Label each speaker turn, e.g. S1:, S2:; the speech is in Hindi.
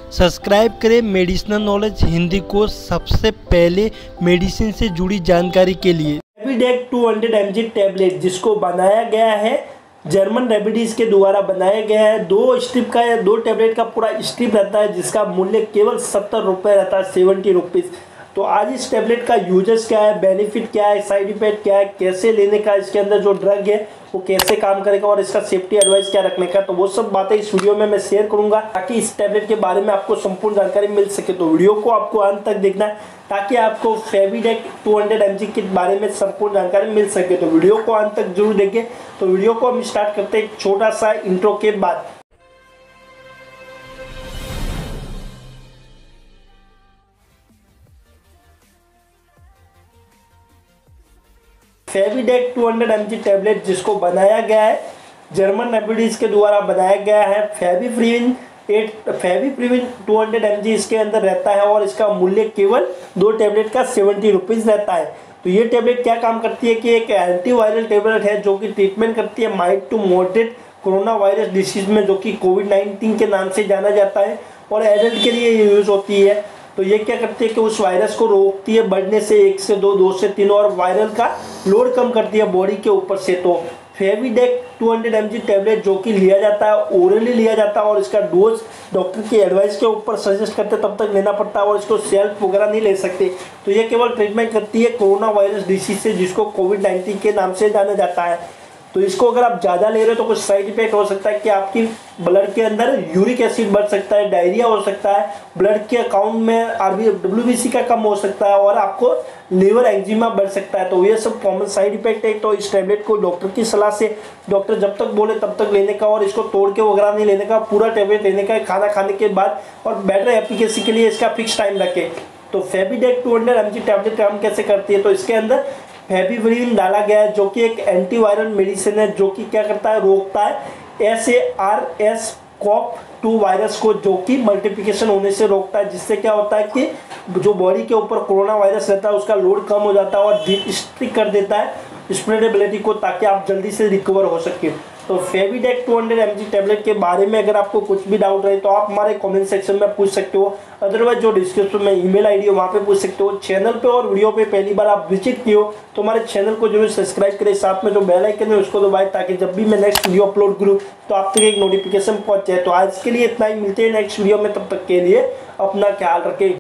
S1: सब्सक्राइब करें मेडिसिनल नॉलेज हिंदी को सबसे पहले मेडिसिन से जुड़ी जानकारी के लिए।
S2: फेविडेक 200 mg टैबलेट जिसको बनाया गया है जर्मन रेमेडीज के द्वारा बनाया गया है। 2 स्ट्रिप का या 2 टैबलेट का पूरा स्ट्रिप रहता है जिसका मूल्य केवल 70 रुपये रहता है, 70 रुपीज़। तो आज इस टैबलेट का यूजेस क्या है, बेनिफिट क्या है, साइड इफेक्ट क्या है, कैसे लेने का, इसके अंदर जो ड्रग है वो कैसे काम करेगा और इसका सेफ्टी एडवाइस क्या रखने का, तो वो सब बातें इस वीडियो में मैं शेयर करूंगा ताकि इस टैबलेट के बारे में आपको संपूर्ण जानकारी मिल सके। तो वीडियो को आपको अंत तक देखना है ताकि आपको फेविडेक 200 mg के बारे में संपूर्ण जानकारी मिल सके। तो वीडियो को अंत तक जरूर देखें। तो वीडियो को हम स्टार्ट करते हैं एक छोटा सा इंट्रो के बाद। फेविडेक 200 mg टैबलेट जिसको बनाया गया है जर्मन रेमेडीज के द्वारा बनाया गया है। फेविप्रिविन 200 mg इसके अंदर रहता है और इसका मूल्य केवल 2 टैबलेट का 70 रुपीज़ रहता है। तो ये टैबलेट क्या काम करती है कि एक एंटीवायरल टैबलेट है जो कि ट्रीटमेंट करती है mild to moderate corona virus disease में, जो कि कोविड-19 के नाम से जाना जाता है और एडल्ट के लिए ये यूज़ होती है। तो ये क्या करती है कि उस वायरस को रोकती है बढ़ने से 1 से 2, 2 से 3 और वायरल का लोड कम करती है बॉडी के ऊपर से। तो फेविडेक 200 mg टैबलेट जो कि लिया जाता है, ओरली लिया जाता है और इसका डोज डॉक्टर की एडवाइस के ऊपर सजेस्ट करते तब तक लेना पड़ता है और इसको सेल्फ वगैरह नहीं ले सकते। तो ये केवल ट्रीटमेंट करती है कोरोना वायरस डिसीज से जिसको कोविड-19 के नाम से जाना जाता है। तो इसको अगर आप ज़्यादा ले रहे हो तो कुछ साइड इफेक्ट हो सकता है कि आपकी ब्लड के अंदर यूरिक एसिड बढ़ सकता है, डायरिया हो सकता है, ब्लड के अकाउंट में WBC का कम हो सकता है और आपको लीवर एक्जिमा बढ़ सकता है। तो ये सब कॉमन साइड इफेक्ट है। तो इस टैबलेट को डॉक्टर की सलाह से, डॉक्टर जब तक बोले तब तक लेने का और इसको तोड़ के वगैरह नहीं लेने का, पूरा टैबलेट लेने का खाना खाने के बाद और बेटर एफिकेसी के लिए इसका फिक्स टाइम रखें। तो फेविडेक 200 mg टैबलेट काम कैसे करती है, तो इसके अंदर फेविप्रिविन डाला गया है जो कि एक एंटीवायरल मेडिसिन है जो कि क्या करता है, रोकता है SARS-CoV-2 वायरस को, जो कि मल्टीप्लिकेशन होने से रोकता है। जिससे क्या होता है कि जो बॉडी के ऊपर कोरोना वायरस रहता है उसका लोड कम हो जाता है और डिस्ट्रिक्ट कर देता है स्प्रेडेबिलिटी को, ताकि आप जल्दी से रिकवर हो सके। तो फेविडेक 200 mg टैबलेट के बारे में अगर आपको कुछ भी डाउट रहे तो आप हमारे कमेंट सेक्शन में पूछ सकते हो, अदरवाइज जो डिस्क्रिप्शन में ईमेल आईडी है वहाँ पे पूछ सकते हो। चैनल पे और वीडियो पे पहली बार आप विजिट किए हो तो हमारे चैनल को जरूर सब्सक्राइब करें, साथ में जो बेल आइकन है उसको दबाएं ताकि जब भी मैं नेक्स्ट वीडियो अपलोड करूँ तो आप तक एक नोटिफिकेशन पहुँच जाए। तो आज के लिए इतना ही, मिलते हैं नेक्स्ट वीडियो में, तब तक के लिए अपना ख्याल रखें।